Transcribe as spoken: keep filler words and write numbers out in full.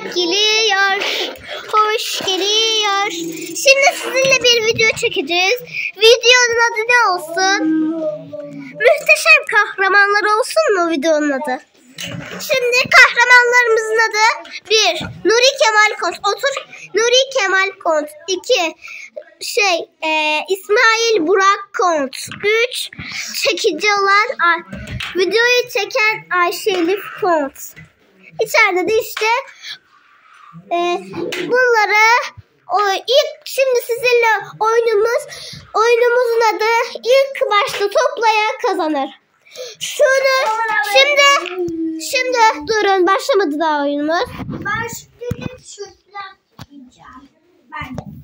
Ocak geliyor, hoş geliyor. Şimdi sizinle bir video çekeceğiz. Videonun adı ne olsun? Muhteşem kahramanlar olsun mu videonun adı? Şimdi kahramanlarımızın adı bir Nuri Kemal Kont. Otur. Nuri Kemal Kont. iki şey e, İsmail Burak Kont. üç çekici olan Ay, videoyu çeken Ayşe Elif Kont. İçeride de işte e, bunları o ilk şimdi sizinle oyunumuz oyunumuzun adı ilk başta toplaya kazanır. Şunu şimdi şimdi durun, başlamadı daha oyunumuz. Ben şimdi şuradan gideceğim. Ben de.